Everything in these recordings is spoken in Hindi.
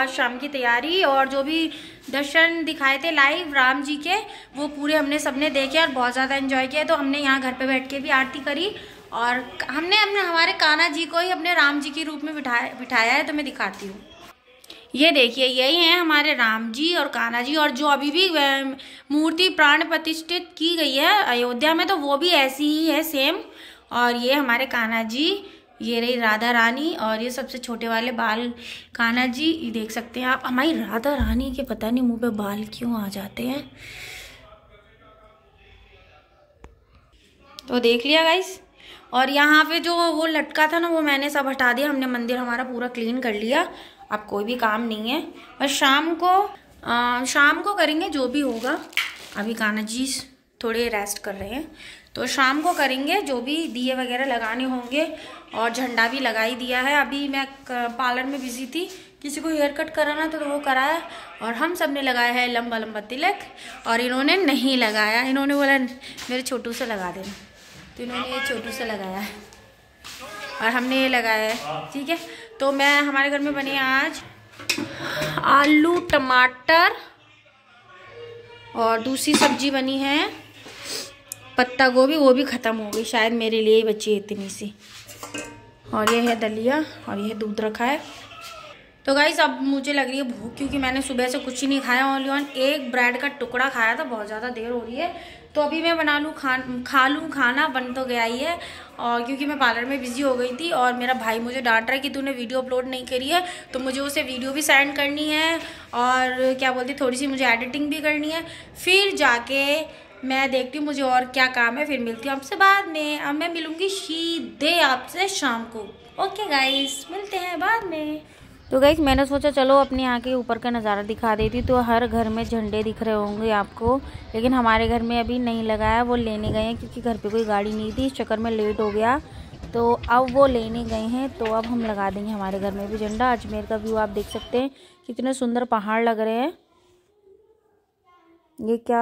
आज शाम की तैयारी और जो भी दर्शन दिखाए थे लाइव राम जी के, वो पूरे हमने सबने देखे और बहुत ज़्यादा एंजॉय किया। तो हमने यहाँ घर पे बैठ के भी आरती करी और हमने हमारे कान्हा जी को ही अपने राम जी के रूप में बिठाया है। तो मैं दिखाती हूँ, ये देखिए यही हैं हमारे राम जी और कान्हा जी। और जो अभी भी मूर्ति प्राण प्रतिष्ठित की गई है अयोध्या में, तो वो भी ऐसी ही है सेम। और ये हमारे कान्हा जी, ये रही राधा रानी और ये सबसे छोटे वाले बाल कान्हा जी। ये देख सकते हैं आप। हमारी राधा रानी के पता नहीं मुंह पे बाल क्यों आ जाते हैं। तो देख लिया गाइस। और यहाँ पे जो वो लटका था ना, वो मैंने सब हटा दिया। हमने मंदिर हमारा पूरा क्लीन कर लिया। अब कोई भी काम नहीं है, बस शाम को करेंगे जो भी होगा। अभी कान्हा जी थोड़े रेस्ट कर रहे हैं, तो शाम को करेंगे जो भी दिए वगैरह लगाने होंगे। और झंडा भी लगा ही दिया है। अभी मैं पार्लर में बिजी थी, किसी को हेयर कट कराना था तो वो कराया। और हम सब ने लगाया है लंबा लंबा तिलक, और इन्होंने नहीं लगाया। इन्होंने बोला मेरे छोटू से लगा देना, तो इन्होंने ये छोटू से लगाया है और हमने ये लगाया है। ठीक है, तो मैं हमारे घर में बने आज आलू टमाटर और दूसरी सब्जी बनी है पत्ता गोभी, वो भी ख़त्म हो गई शायद, मेरे लिए ही बची है इतनी सी। और ये है दलिया और ये दूध रखा है। तो गाइस अब मुझे लग रही है भूख, क्योंकि मैंने सुबह से कुछ ही नहीं खाया। ओनली वन एक ब्रेड का टुकड़ा खाया था। बहुत ज़्यादा देर हो रही है, तो अभी मैं बना लूँ खा लूँ खाना। बन तो गया ही है, और क्योंकि मैं पार्लर में बिजी हो गई थी और मेरा भाई मुझे डांट रहा है कि तूने वीडियो अपलोड नहीं करी है। तो मुझे उसे वीडियो भी सेंड करनी है और क्या बोलती थोड़ी सी मुझे एडिटिंग भी करनी है। फिर जाके मैं देखती हूँ मुझे और क्या काम है, फिर मिलती हूँ आपसे बाद में। अब मैं मिलूँगी सीधे आपसे शाम को। ओके गाइस, मिलते हैं बाद में। तो गाइस मैंने सोचा चलो अपने यहाँ के ऊपर का नज़ारा दिखा देती। तो हर घर में झंडे दिख रहे होंगे आपको, लेकिन हमारे घर में अभी नहीं लगाया। वो लेने गए हैं क्योंकि घर पे कोई गाड़ी नहीं थी, इस चक्कर में लेट हो गया। तो अब वो लेने गए हैं, तो अब हम लगा देंगे हमारे घर में भी झंडा। अजमेर का व्यू आप देख सकते हैं, कितने सुंदर पहाड़ लग रहे हैं। ये क्या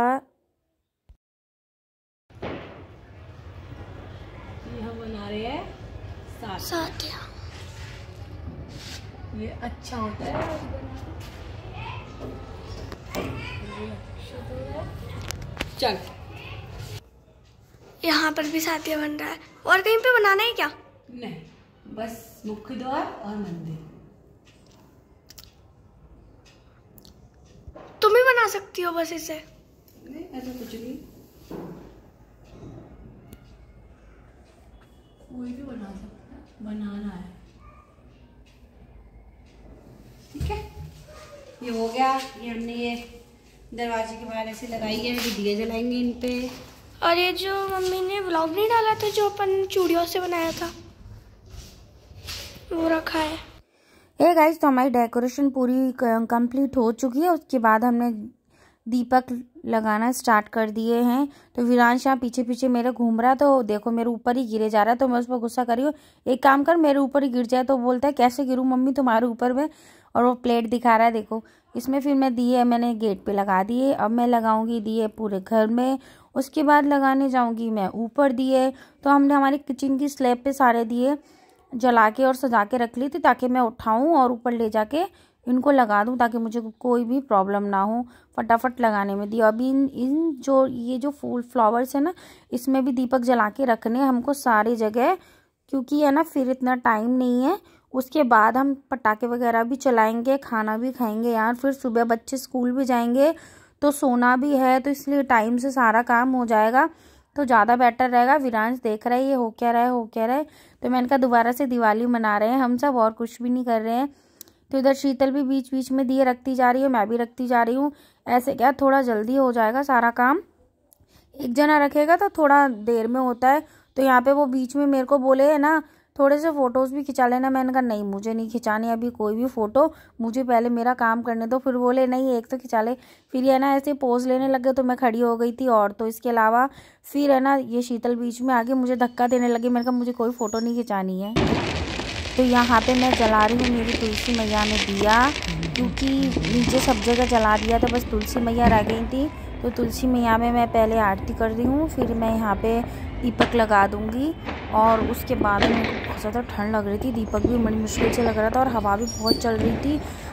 हम बना रहे हैं साथिया। ये अच्छा होता है। चल, यहाँ पर भी साथिया बन रहा है। और कहीं पे बनाना है क्या? नहीं, बस मुख्य द्वार और मंदिर। तुम ही बना सकती हो बस इसे। नहीं, ऐसा कुछ नहीं, कोई भी बना सकता है, बनाना है। ठीक है, ये हो गया। ये हमने ये दरवाजे के बाहर ऐसे लगाई है, ये दिए जलाएंगे इन पे। और ये जो मम्मी ने व्लॉग नहीं डाला था जो अपन चूड़ियों से बनाया था, वो रखा है। हे गाइस, तो हमारी डेकोरेशन पूरी कंप्लीट हो चुकी है। उसके बाद हमने दीपक लगाना स्टार्ट कर दिए हैं। तो विरांश यहाँ पीछे पीछे मेरे घूम रहा है, तो देखो मेरे ऊपर ही गिरे जा रहा है। तो मैं उस पर गुस्सा कर रही हूँ, एक काम कर मेरे ऊपर ही गिर जाए। तो बोलता है कैसे गिरूँ मम्मी तुम्हारे ऊपर में, और वो प्लेट दिखा रहा है देखो इसमें। फिर मैं दिए मैंने गेट पे लगा दिए। अब मैं लगाऊंगी दिए पूरे घर में, उसके बाद लगाने जाऊंगी मैं ऊपर दिए। तो हमने हमारी किचन की स्लैब पे सारे दिए जला के और सजा के रख ली थी, ताकि मैं उठाऊं और ऊपर ले जाके इनको लगा दूं, ताकि मुझे कोई भी प्रॉब्लम ना हो फटाफट लगाने में दिए। अभी इन जो ये जो फूल फ्लावर्स है ना, इसमें भी दीपक जला के रखने हमको सारी जगह, क्योंकि है ना फिर इतना टाइम नहीं है। उसके बाद हम पटाखे वगैरह भी चलाएंगे, खाना भी खाएंगे यार। फिर सुबह बच्चे स्कूल भी जाएंगे, तो सोना भी है, तो इसलिए टाइम से सारा काम हो जाएगा, तो ज़्यादा बेटर रहेगा। विरांश देख रहा है ये हो क्या रहा है हो क्या रहा है। तो मैंने कहा दोबारा से दिवाली मना रहे हैं हम सब, और कुछ भी नहीं कर रहे हैं। तो इधर शीतल भी बीच बीच में दिए रखती जा रही है, मैं भी रखती जा रही हूँ। ऐसे क्या थोड़ा जल्दी हो जाएगा सारा काम, एक जना रखेगा तो थोड़ा देर में होता है। तो यहाँ पे वो बीच में मेरे को बोले है ना थोड़े से फ़ोटोज़ भी खिंचा लेना। मैंने कहा नहीं मुझे नहीं खिंचाने अभी कोई भी फ़ोटो, मुझे पहले मेरा काम करने दो। फिर बोले नहीं एक तो खिंचा ले। फिर ये ना ऐसे पोज लेने लगे, तो मैं खड़ी हो गई थी। और तो इसके अलावा फिर है ना ये शीतल बीच में आके मुझे धक्का देने लगी। मैंने कहा मुझे कोई फ़ोटो नहीं खिंचानी है। तो यहाँ पे मैं जला रही हूँ मेरी तुलसी मैया में दिया, क्योंकि नीचे सब जगह जला दिया था, बस तुलसी मैया रह गई थी। तो तुलसी मैया में मैं पहले आरती कर रही हूँ, फिर मैं यहाँ पे दीपक लगा दूँगी। और उसके बाद मेरे को बहुत ज़्यादा ठंड लग रही थी, दीपक भी बड़ी मुश्किल से लग रहा था और हवा भी बहुत चल रही थी।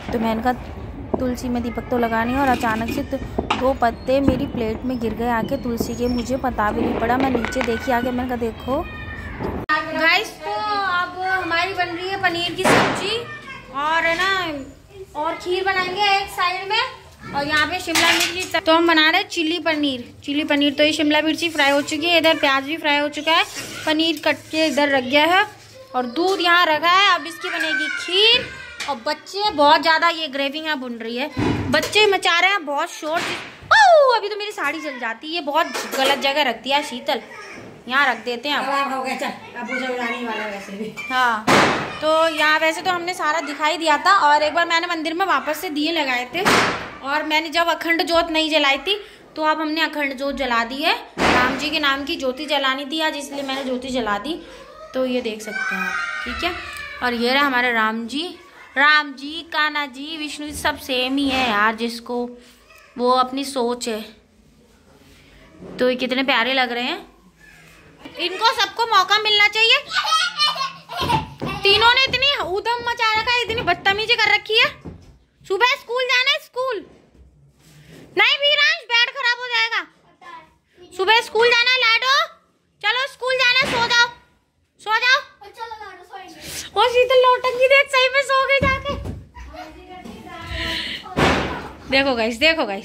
तो मैंने कहा तुलसी में दीपक तो लगानी है, और अचानक से 2 पत्ते मेरी प्लेट में गिर गए आके तुलसी के, मुझे पता भी नहीं पड़ा। मैं नीचे देखी आके, मैंने कहा देखो गाइस। तो अब हमारी बन रही है पनीर की सब्जी और है ना, और खीर बनाएंगे एक साइड में, और यहाँ पे शिमला मिर्ची। तो हम बना रहे हैं चिली पनीर। तो ये शिमला मिर्ची फ्राई हो चुकी है, इधर प्याज भी फ्राई हो चुका है, पनीर कट के इधर रख गया है, और दूध यहाँ रखा है। अब इसकी बनेगी खीर। और बच्चे बहुत ज़्यादा, ये ग्रेवी यहाँ बुन रही है, बच्चे मचा रहे हैं बहुत शोर। ओह अभी तो मेरी साड़ी जल जाती है, ये बहुत गलत जगह रख दिया शीतल, यहाँ रख देते हैं हाँ। तो यहाँ वैसे तो हमने सारा दिखाई दिया था, और एक बार मैंने मंदिर में वापस से दिए लगाए थे, और मैंने जब अखंड जोत नहीं जलाई थी तो अब हमने अखंड जोत जला दी है। राम जी के नाम की ज्योति जलानी थी आज, इसलिए मैंने ज्योति जला दी। तो ये देख सकते हैं आप, ठीक है। और ये रहे हमारे राम जी, कान्हा जी, विष्णु जी, सब सेम ही है यार, जिसको वो अपनी सोच है। तो ये कितने प्यारे लग रहे हैं, इनको सबको मौका मिलना चाहिए। तीनों ने इतनी उधम मचा रखा है, इतनी बदतमीजी कर रखी है। सुबह स्कूल जाना है, स्कूल नहीं वीरांश, बैट खराब हो जाएगा। सुबह स्कूल जाना है लाडो, चलो स्कूल जाना है, सो जाओ। और शीतल नौटंकी देख, सही में सो गई जाके। देखो गाइस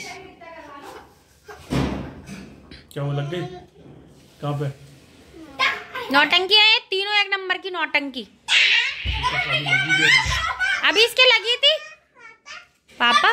क्या वो लग गई? कहाँ पे? नौटंकी है ये, तीनों एक नंबर की नौटंकी। अभी इसके लगी थी पापा।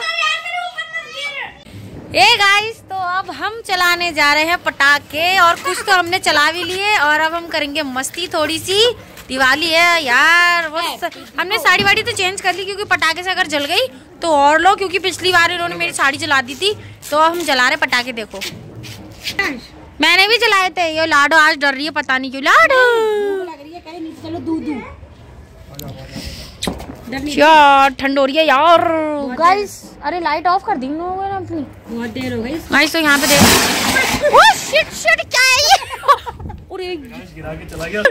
ए गाइस, तो अब हम चलाने जा रहे हैं पटाखे, और कुछ तो हमने चला भी लिए, और अब हम करेंगे मस्ती थोड़ी सी। दिवाली है यार, हमने साड़ी वाड़ी तो चेंज कर ली, क्योंकि पटाखे से अगर जल गई तो और लो, क्योंकि पिछली बार इन्होंने मेरी साड़ी जला दी थी। तो अब हम जला रहे पटाखे। देखो मैंने भी जलाए थे। ये लाडो आज डर रही है, पता नहीं क्यों। लाडो यार ठंड हो रही है यार गाइस। अरे लाइट ऑफ कर दी ना अपनी, बहुत देर हो गई गाइस। तो यहाँ पे देख, ओह शिट शिट, क्या है ये? गिरा के चला गया।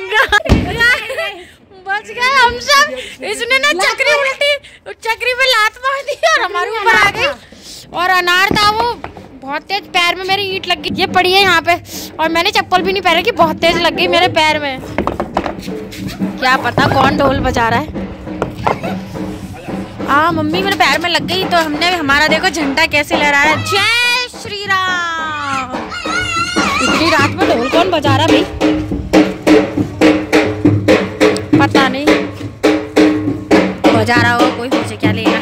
बच गए हम सब। इसने ना चक्री पे लात मार दी और हमारे ऊपर आ गई। और अनार था वो, बहुत तेज पैर में मेरी ईंट लग गई। ये पड़ी है यहाँ पे, और मैंने चप्पल भी नहीं पहनी कि बहुत तेज लग गई मेरे पैर में। क्या पता कौन ढोल बजा रहा है। हाँ मम्मी मेरे पैर में लग गई। तो हमने हमारा देखो झंडा कैसे लहराया, जय श्री राम। इतनी रात में ढोल कौन बजा रहा भाई, पता नहीं, बजा रहा होगा कोई, मुझे क्या लेगा।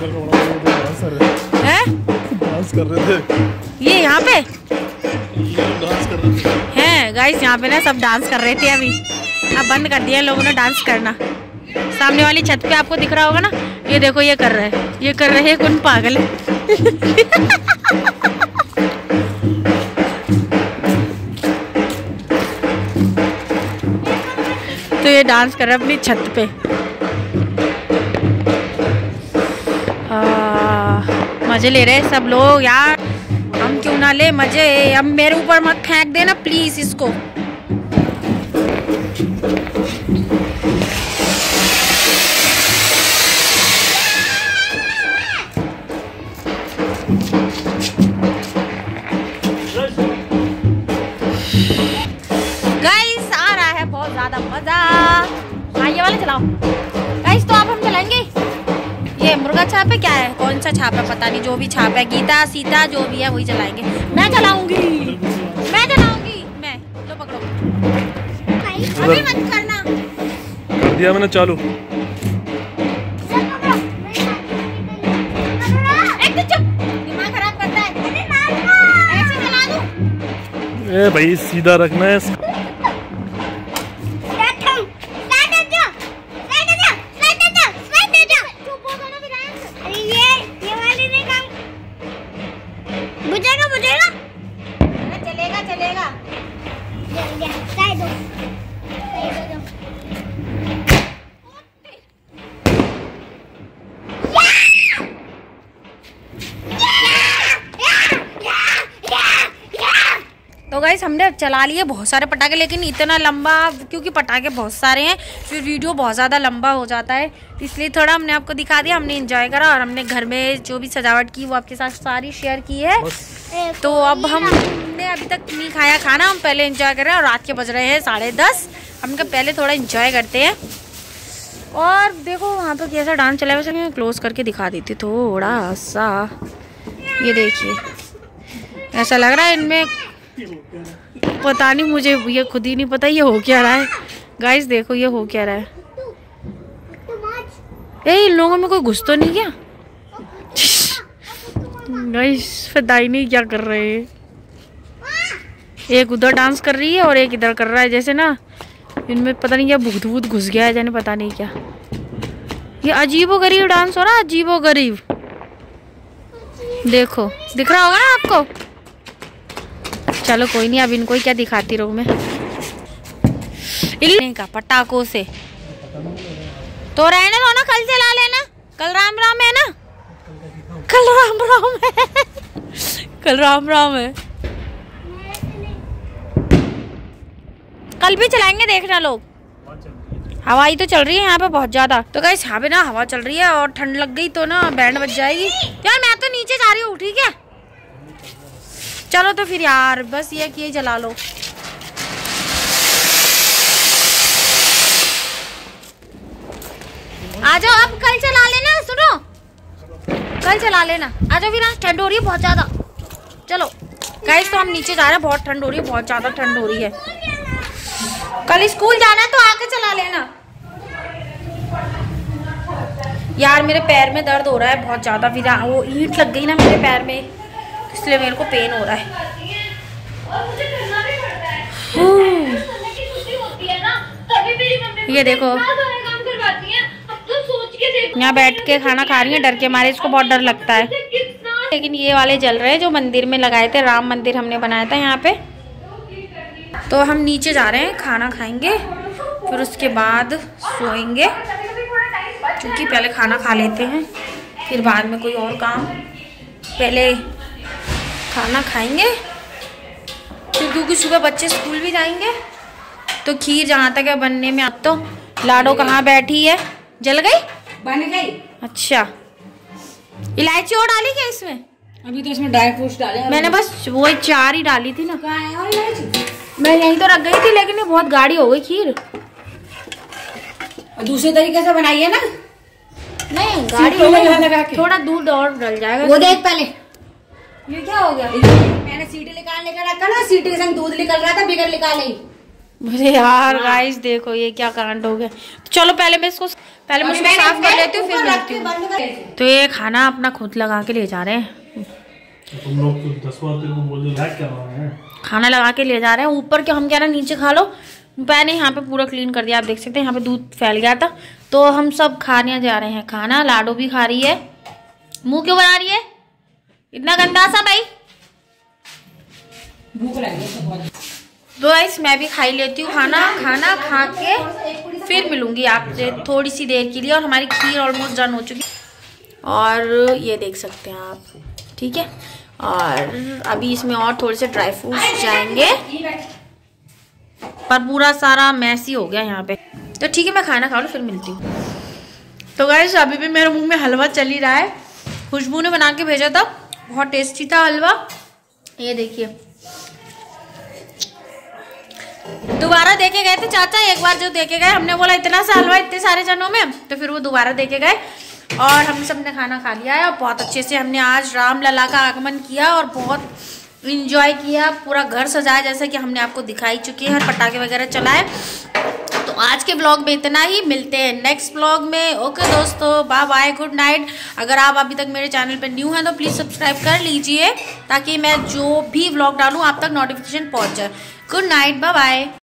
है डांस कर रहे थे ये यहाँ पे, डांस कर रहे थे हैं गाइस। यहाँ पे ना सब डांस कर रहे थे। अभी अब बंद कर दिया लोगों ने डांस करना। सामने वाली छत पे आपको दिख रहा होगा ना, ये देखो ये कर रहे हैं, ये कर रहे हैं। कौन पागल है। तो ये डांस कर रहा है अपनी छत पे। मजे ले रहे सब लोग यार, हम क्यों ना ले मजे। अब मेरे ऊपर मत फेंक देना प्लीज इसको। गाइस आ रहा है बहुत ज्यादा मजा। हाँ ये वाला चलाओ गाइस। तो अब हम चलाएंगे ये मुर्गा छाप है, क्या है, कौन सा छाप है पता नहीं, जो भी छाप है, गीता सीता जो भी है वही चलाएंगे। मैं चलाऊंगी मैं। लो पकड़ो, अभी मत करना। कर दिया मैंने चालू। एक तो चुप, दिमाग खराब करता है। ऐसे चला दूं। ए भाई सीधा रखना है। तो गाइस हमने चला लिए बहुत सारे पटाखे, लेकिन इतना लंबा, क्योंकि पटाखे बहुत सारे हैं फिर वीडियो बहुत ज़्यादा लंबा हो जाता है, इसलिए थोड़ा हमने आपको दिखा दिया। हमने एंजॉय करा और हमने घर में जो भी सजावट की वो आपके साथ सारी शेयर की है। तो अब हमने अभी तक नहीं खाया खाना, हम पहले एंजॉय कर रहे हैं और रात के बज रहे हैं 10:30। हम पहले थोड़ा एंजॉय करते हैं। और देखो वहाँ पे कैसा डांस चला है, वैसे मैं क्लोज करके दिखा देती थोड़ा सा। ये देखिए ऐसा लग रहा है इनमें, पता नहीं, मुझे ये खुद ही नहीं पता ये हो क्या रहा है। गाइस देखो ये हो क्या रहा है। इन लोगों में कोई घुस तो नहीं क्या? गाइस पता ही नहीं क्या कर रहे हैं। एक उधर डांस कर रही है और एक इधर कर रहा है, जैसे ना इनमें पता नहीं क्या भूत भूत घुस गया है, जाने पता नहीं क्या। ये अजीबोगरीब डांस हो रहा है, अजीबोगरीब। देखो दिख रहा होगा ना आपको। चलो कोई नहीं, अब इनको ही क्या दिखाती रहूं मैं का पटाखों से। तो रहने दो ना, कल चला लेना, कल राम राम है ना, कल राम राम है कल राम राम है, कल भी चलाएंगे, देखना लोग। हवा ही तो चल रही है यहाँ पे बहुत ज्यादा। तो गाइस यहाँ पे ना हवा चल रही है और ठंड लग गई तो ना बैंड बज जाएगी यार। मैं तो नीचे जा रही हूँ, ठीक है। चलो तो फिर यार बस ये कि चला लो। आ जाओ, अब कल चला लेना, सुनो कल चला लेना, आ जाओ। फिर आज ठंड हो रही है बहुत ज्यादा। चलो गाइस तो हम नीचे जा रहे हैं, बहुत ठंड हो रही है, बहुत ज्यादा ठंड हो रही है। कल स्कूल जाना है तो आके चला लेना। यार मेरे पैर में दर्द हो रहा है बहुत ज्यादा, फिर वो ईंट लग गई ना मेरे पैर में, इसलिए मेरे को पेन हो रहा है। ये देखो यहाँ बैठ के खाना खा रही है, डर के मारे, इसको बहुत डर लगता है। लेकिन ये वाले जल रहे हैं जो मंदिर में लगाए थे, राम मंदिर हमने बनाया था यहाँ पे। तो हम नीचे जा रहे हैं, खाना खाएंगे, फिर उसके बाद सोएंगे, क्योंकि पहले खाना खा लेते हैं फिर बाद में कोई और काम। पहले खाना खाएंगे फिर, क्योंकि सुबह बच्चे स्कूल भी जाएंगे। तो खीर जहाँ तक है बनने में, अब तो लाडो कहाँ बैठी है, जल गई, बन गई। अच्छा इलायची और डाली क्या इसमें? अभी तो इसमें ड्राई फ्रूट्स डाले, मैंने बस वो 4 ही डाली थी ना। कहाँ है और इलायची? मैं यहीं तो रख गई थी, लेकिन ये बहुत गाढ़ी हो गई खीर। और दूसरे तरीके से बनाई है ना, नहीं गाढ़ी हो गई, थोड़ा दूध और डल जाएगा। वो देख पहले ये क्या हो गया? मैंने सीटी निकालने का रखा ना, सीटी के संग दूध निकल रहा था, बिगर निकाले ही। मुझे यार गाइस देखो ये क्या कांड हो गया। तो चलो पहले मैं इसको साफ कर लेती हूँ, फिर मिलती हूँ। तो ये खाना अपना खुद लगा के ले जा रहे हैं। तुम लोग तो 10 बार तेरे को बोल दो, लाइक क्या रहा है, खाना लगा के ले जा रहे हैं। ऊपर के हम कह रहे हैं नीचे खा लो, मैंने यहाँ पे पूरा क्लीन कर दिया, आप देख सकते हैं। यहाँ पे दूध फैल गया था, तो हम सब खाने जा रहे हैं खाना। लाडो भी खा रही है। मुंह क्यों बना रही है इतना गंदा सा भाई? भूख लगी है बहुत। तो गाइस मैं भी खाई लेती हूँ खाना। खाना खा के फिर मिलूंगी आपसे थोड़ी सी देर के लिए। और हमारी खीर ऑलमोस्ट डन हो चुकी, और ये देख सकते हैं आप, ठीक है। और अभी इसमें और थोड़े से ड्राई फ्रूट्स जाएंगे, पर पूरा सारा मैसी हो गया यहाँ पे। तो ठीक है मैं खाना खा लूँ, फिर मिलती हूँ। तो गाइस अभी भी मेरे मुंह में हलवा चल ही रहा है। खुशबू ने बना के भेजा था, बहुत टेस्टी था हलवा। ये देखिए, दोबारा देके गए थे चाचा, एक बार जो देके गए, हमने बोला इतना सा हलवा इतने सारे जनों में, तो फिर वो दोबारा देके गए। और हम सब ने खाना खा लिया है, और बहुत अच्छे से हमने आज राम लला का आगमन किया और बहुत इंजॉय किया। पूरा घर सजाया जैसे कि हमने आपको दिखाई चुकी है, पटाखे वगैरह चलाए। तो आज के ब्लॉग में इतना ही, मिलते हैं नेक्स्ट ब्लॉग में। ओके दोस्तों, बाय बाय, गुड नाइट। अगर आप अभी तक मेरे चैनल पर न्यू हैं तो प्लीज़ सब्सक्राइब कर लीजिए, ताकि मैं जो भी ब्लॉग डालूँ आप तक नोटिफिकेशन पहुँच जाए। Good night, bye bye.